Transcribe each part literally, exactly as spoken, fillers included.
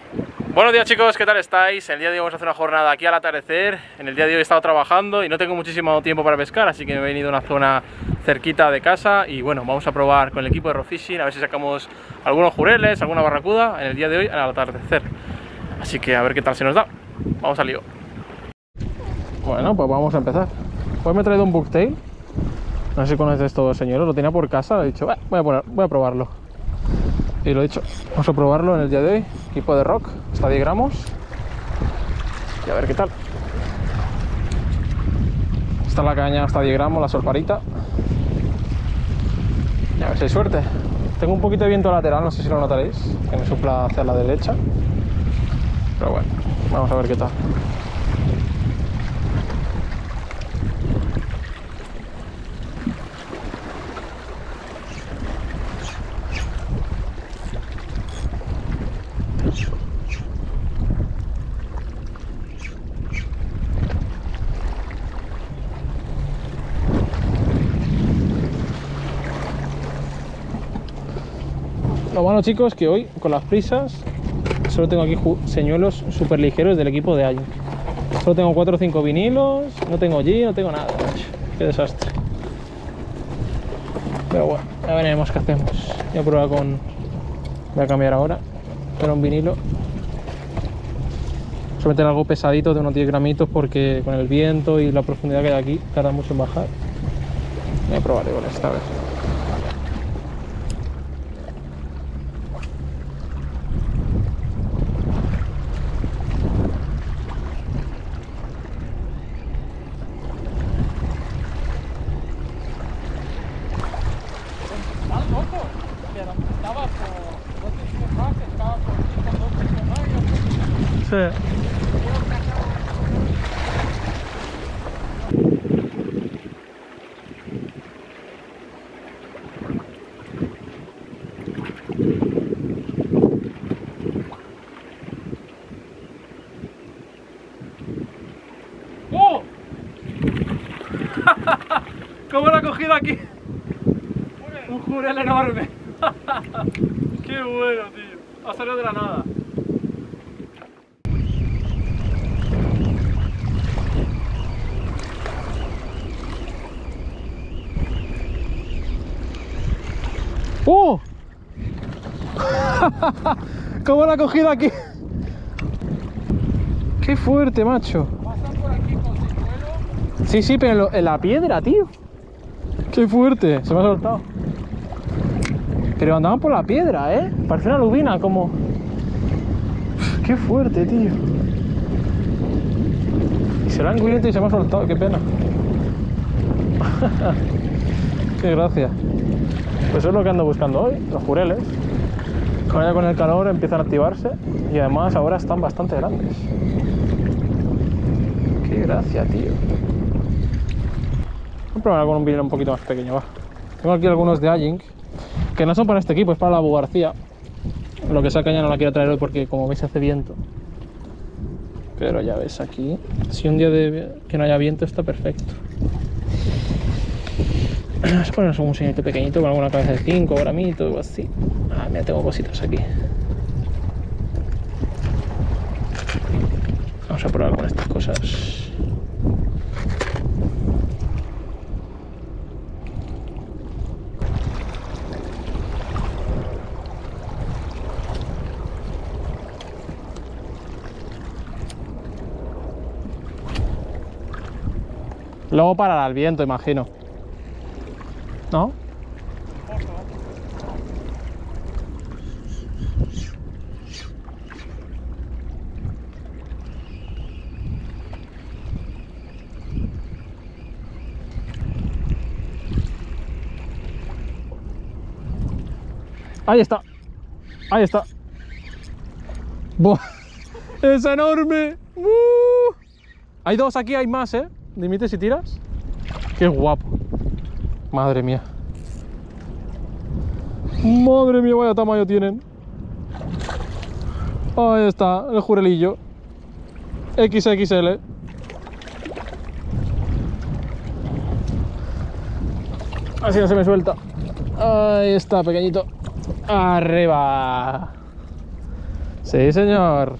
Buenos días chicos, ¿qué tal estáis? El día de hoy vamos a hacer una jornada aquí al atardecer. En el día de hoy he estado trabajando y no tengo muchísimo tiempo para pescar, así que me he venido a una zona cerquita de casa y bueno, vamos a probar con el equipo de Rock Fishing a ver si sacamos algunos jureles, alguna barracuda en el día de hoy al atardecer. Así que a ver qué tal se nos da. Vamos al lío. Bueno, pues vamos a empezar. Hoy me he traído un bucktail. No sé si conoces esto, señores, lo tenía por casa, he dicho, voy a, poner, voy a probarlo. Y lo he dicho, vamos a probarlo en el día de hoy. Equipo de rock, hasta diez gramos. Y a ver qué tal. Está la caña hasta diez gramos, la solparita. Y a ver si hay suerte. Tengo un poquito de viento lateral, no sé si lo notaréis, que me sopla hacia la derecha. Pero bueno, vamos a ver qué tal. Lo malo, chicos, que hoy con las prisas solo tengo aquí señuelos súper ligeros del equipo de Ayin. Solo tengo cuatro o cinco vinilos, no tengo G, no tengo nada, macho. Qué desastre. Pero bueno, ya veremos qué hacemos. Voy a probar con... Voy a cambiar ahora. Pero un vinilo. Voy a meter algo pesadito de unos diez gramitos porque con el viento y la profundidad que hay aquí tarda mucho en bajar. Voy a probar con esta vez. Sí. ¡Oh! ¿Cómo lo ha cogido aquí? Un jurel enorme. Qué bueno, tío. Ha salido de la nada. ¡Oh! ¿Cómo lo ha cogido aquí? ¡Qué fuerte, macho! ¿Pasan por aquí con señuelo? Sí, sí, pero en, lo, en la piedra, tío. ¡Qué fuerte! Se me ha soltado. Pero andaban por la piedra, ¿eh? Parece una lubina, como... ¡Qué fuerte, tío! Y se lo han engullido y se me ha soltado, qué pena. ¡Qué gracia! Pues eso es lo que ando buscando hoy, los jureles. Ahora ya con el calor empiezan a activarse y además ahora están bastante grandes. ¡Qué gracia, tío! Voy a probar con un vinilo un poquito más pequeño, va. Tengo aquí algunos de Ayin, que no son para este equipo, es para la Abu García. Lo que esa caña no la quiero traer hoy porque, como veis, hace viento. Pero ya ves aquí, si un día de que no haya viento está perfecto. Vamos a ponernos un señorito pequeñito con alguna cabeza de cinco gramitos o así. Ah, mira, tengo cositas aquí. Vamos a probar con estas cosas. Luego parará el viento, imagino. ¿No? Ahí está. Ahí está. ¡Buah! ¡Es enorme! ¡Uh! Hay dos aquí, hay más, ¿eh? Dime si tiras. ¡Qué guapo! Madre mía. Madre mía, vaya tamaño tienen. Ahí está, el jurelillo. equis equis ele. Así no se me suelta. Ahí está, pequeñito. Arriba. Sí, señor.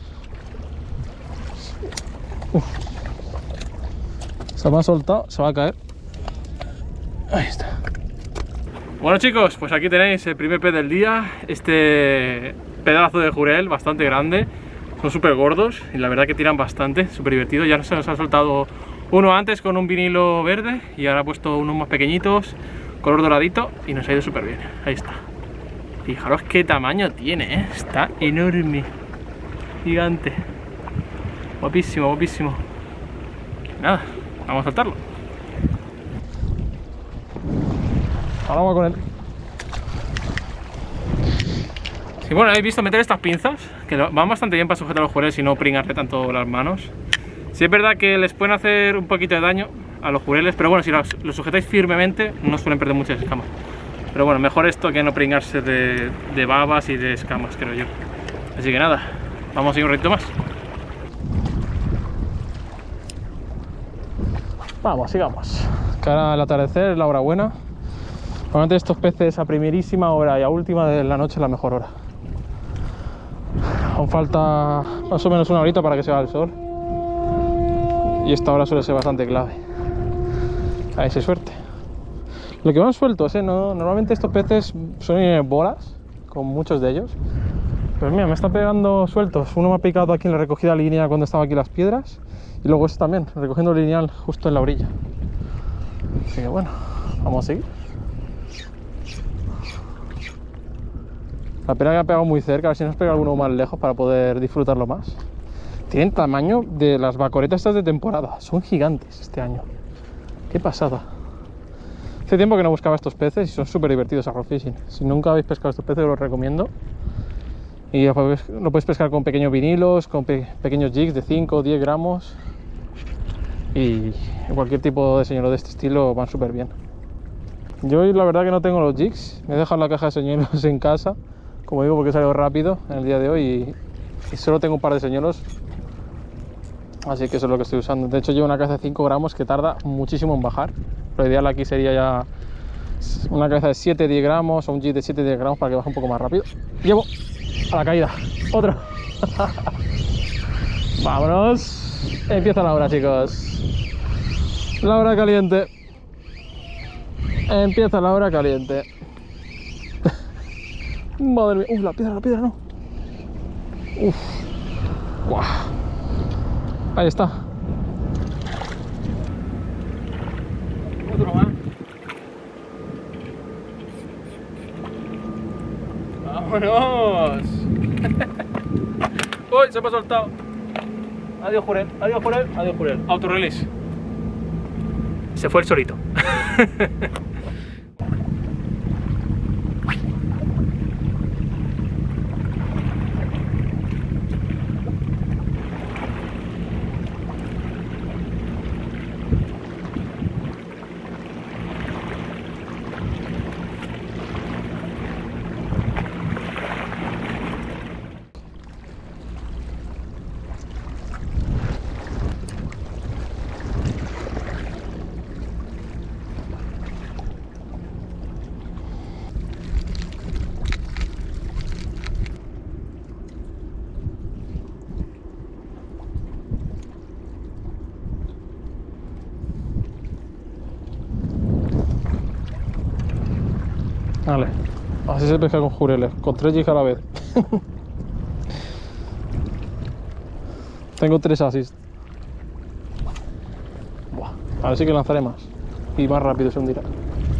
Uf. Se me ha soltado, se va a caer. Ahí está. Bueno, chicos, pues aquí tenéis el primer pez del día. Este pedazo de jurel, bastante grande. Son súper gordos y la verdad que tiran bastante, súper divertido. Ya se nos ha soltado uno antes con un vinilo verde y ahora ha puesto unos más pequeñitos, color doradito, y nos ha ido súper bien. Ahí está. Fijaros qué tamaño tiene, ¿eh? Está enorme. Gigante. Guapísimo, guapísimo. Nada, vamos a soltarlo. Ahora vamos con él. Y bueno, habéis visto meter estas pinzas, que van bastante bien para sujetar los jureles y no pringarle tanto las manos. Sí es verdad que les pueden hacer un poquito de daño a los jureles, pero bueno, si los, los sujetáis firmemente no suelen perder muchas escamas. Pero bueno, mejor esto que no pringarse de, de babas y de escamas, creo yo. Así que nada, vamos a ir un ratito más. Vamos, sigamos. Que ahora el atardecer es la hora buena. Normalmente estos peces a primerísima hora y a última de la noche es la mejor hora. Aún falta más o menos una horita para que se vaya el sol. Y esta hora suele ser bastante clave. A ver si hay suerte. Lo que van sueltos, ¿eh? No, normalmente estos peces suelen ir en bolas, con muchos de ellos. Pues mira, me está pegando sueltos. Uno me ha picado aquí en la recogida lineal cuando estaba aquí las piedras. Y luego este también, recogiendo lineal justo en la orilla. Así que bueno, vamos a seguir. La pena que ha pegado muy cerca, a ver si nos pega alguno más lejos para poder disfrutarlo más. Tienen tamaño de las bacoretas estas de temporada, son gigantes este año. Qué pasada. Hace tiempo que no buscaba estos peces y son súper divertidos a rock fishing. Si nunca habéis pescado estos peces, os los recomiendo. Y lo podéis pescar con pequeños vinilos, con pe pequeños jigs de cinco o diez gramos. Y cualquier tipo de señuelo de este estilo van súper bien. Yo la verdad que no tengo los jigs, me he dejado la caja de señuelos en casa, como digo, porque he salido rápido en el día de hoy y, y solo tengo un par de señuelos, así que eso es lo que estoy usando. De hecho llevo una cabeza de cinco gramos que tarda muchísimo en bajar. Lo ideal aquí sería ya una cabeza de siete a diez gramos o un jig de siete a diez gramos para que baje un poco más rápido. Llevo a la caída, otro. Vámonos, empieza la hora, chicos. La hora caliente. Empieza la hora caliente. Madre mía. Uf, la piedra, la piedra no. Uf. Guau. Ahí está. Otro más. ¡Vámonos! ¡Uy! Se me ha soltado. Adiós, Jurel. Adiós, Jurel. Adiós, Jurel. Autorelease. Se fue el solito. Vale, así se pesca con jureles, con tres jigs a la vez. Tengo tres asis. Buah, a ver si que lanzaré más y más rápido se hundirá.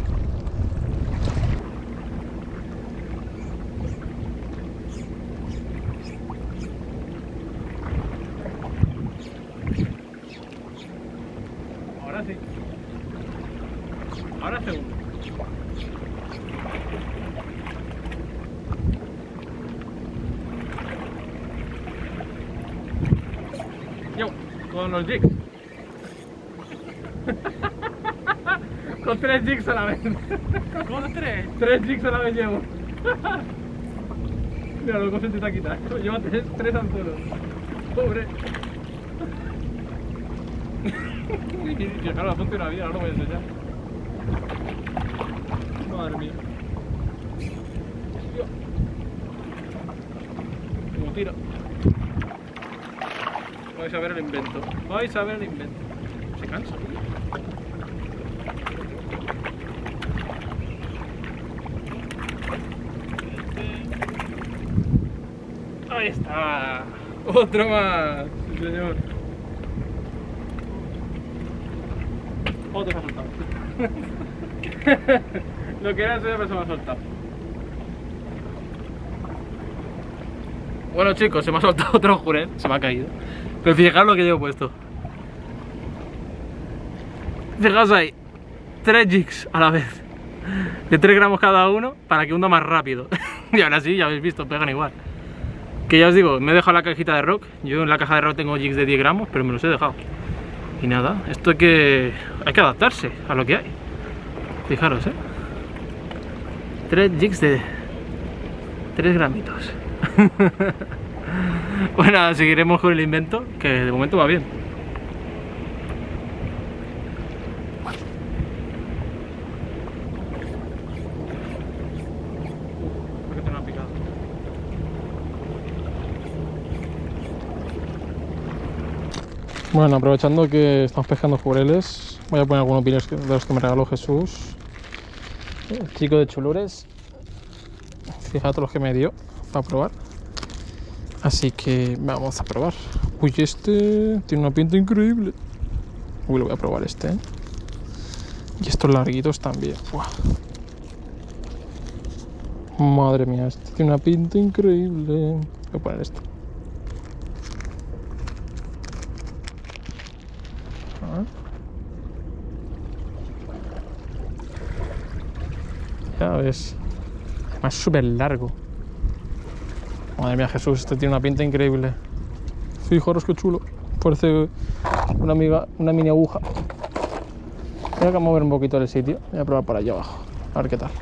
Ahora sí. Ahora segundo. Yo, con los jigs. Con tres jigs a la vez. ¿Con tres? Tres jigs a la vez llevo. Mira, lo que se intenta quitar. Lleva tres, tres anzuelos. Pobre. Que claro, ponte una vida, no lo voy a enseñar. Madre mía. como tira. Vais a ver el invento. Vais a ver el invento. Se cansa, tío. Ahí está. Otro más. Sí, señor. Otro se ha soltado. Lo que era eso ya se me ha soltado. Bueno chicos, se me ha soltado otro jurel, se me ha caído. Pero fijaos lo que llevo puesto. Fijaos ahí, tres jigs a la vez. De tres gramos cada uno para que hunda más rápido. Y ahora sí, ya habéis visto, pegan igual. Que ya os digo, me he dejado la cajita de rock. Yo en la caja de rock tengo jigs de diez gramos, pero me los he dejado. Y nada, esto hay que, hay que adaptarse a lo que hay. Fijaros, eh. tres jigs de tres gramitos. Bueno, seguiremos con el invento, que de momento va bien. Bueno, aprovechando que estamos pescando jureles, voy a poner algunos vídeos de los que me regaló Jesús, el chico de Chulures. Fíjate los que me dio para probar. Así que vamos a probar. Uy, este tiene una pinta increíble. Uy, lo voy a probar este, ¿eh? Y estos larguitos también. Buah. Madre mía, este tiene una pinta increíble. Voy a poner esto. Ya ves. Además es súper largo. Madre mía, Jesús, este tiene una pinta increíble. Fijaros qué chulo. Parece una, amiga, una mini aguja. Voy a mover un poquito el sitio. Voy a probar por allá abajo. A ver qué tal.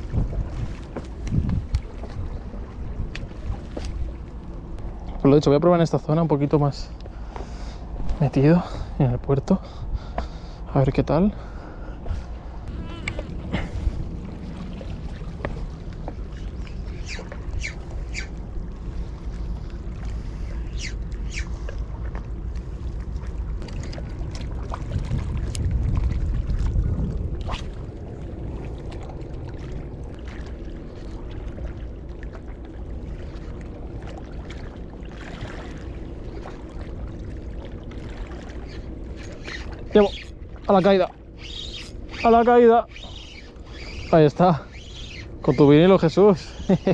Pues lo dicho, voy a probar en esta zona un poquito más metido en el puerto. A ver qué tal. Llevo a la caída, a la caída. Ahí está, con tu vinilo, Jesús.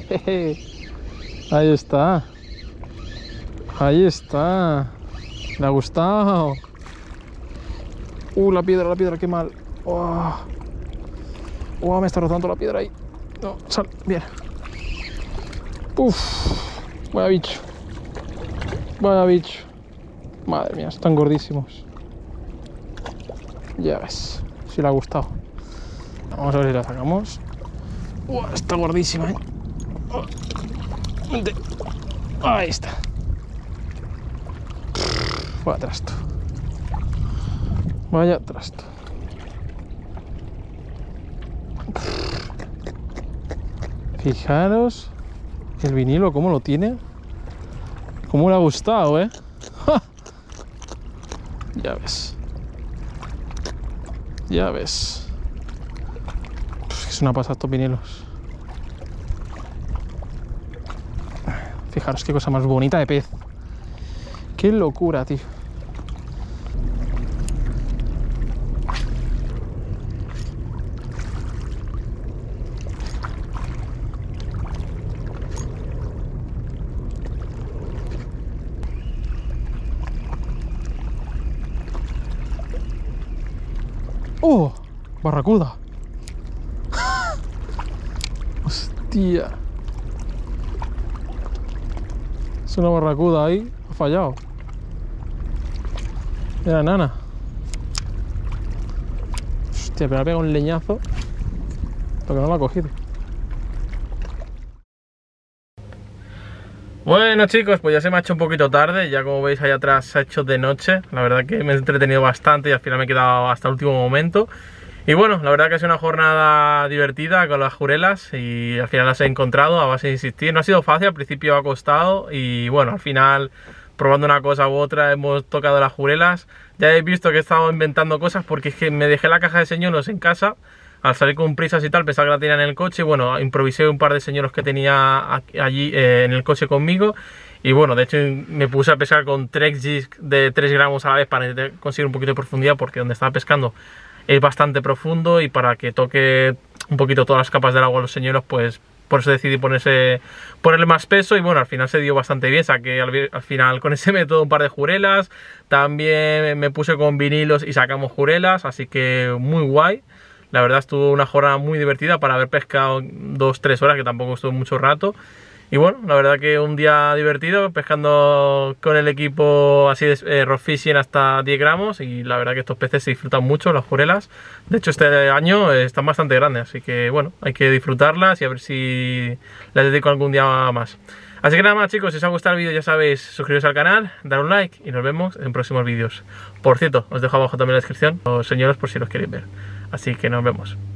Ahí está, ahí está. Le ha gustado. Uh, la piedra, la piedra, qué mal. Oh, oh, me está rozando la piedra ahí. No, sal, bien. Uf, vaya bicho, vaya bicho. Madre mía, están gordísimos. Ya ves, si le ha gustado. Vamos a ver si la sacamos. Uh, está gordísima, ¿eh? Oh, vente. Ahí está. Vaya trasto. Vaya trasto. Fijaros el vinilo, cómo lo tiene. Cómo le ha gustado, ¿eh? ¡Ja! Ya ves. Ya ves. Es una pasada estos vinilos. Fijaros qué cosa más bonita de pez. Qué locura, tío. ¡Oh! Barracuda. Hostia. Es una barracuda ahí. Ha fallado. Era nana. Hostia, pero ha pegado un leñazo. Porque no lo ha cogido. Bueno chicos, pues ya se me ha hecho un poquito tarde. Ya como veis allá atrás se ha hecho de noche. La verdad que me he entretenido bastante y al final me he quedado hasta el último momento. Y bueno, la verdad que ha sido una jornada divertida con las jurelas y al final las he encontrado a base de insistir. No ha sido fácil, al principio ha costado y bueno, al final probando una cosa u otra hemos tocado las jurelas. Ya habéis visto que he estado inventando cosas porque es que me dejé la caja de señuelos en casa. Al salir con prisas y tal, pensaba que la tenía en el coche. Bueno, improvisé un par de señuelos que tenía allí eh, en el coche conmigo. Y bueno, de hecho me puse a pescar con tres jigs de tres gramos a la vez para conseguir un poquito de profundidad, porque donde estaba pescando es bastante profundo y para que toque un poquito todas las capas del agua a los señuelos, pues por eso decidí ponerse, ponerle más peso y bueno, al final se dio bastante bien. Saqué al, al final con ese método un par de jurelas, también me puse con vinilos y sacamos jurelas, así que muy guay. La verdad estuvo una jornada muy divertida para haber pescado dos tres horas, que tampoco estuvo mucho rato. Y bueno, la verdad que un día divertido, pescando con el equipo así de eh, rock fishing hasta diez gramos. Y la verdad que estos peces se disfrutan mucho, las jurelas. De hecho este año eh, están bastante grandes, así que bueno, hay que disfrutarlas y a ver si les dedico algún día más. Así que nada más chicos, si os ha gustado el vídeo ya sabéis, suscribiros al canal, dar un like y nos vemos en próximos vídeos. Por cierto, os dejo abajo también en la descripción los señores por si los queréis ver. Así que nos vemos.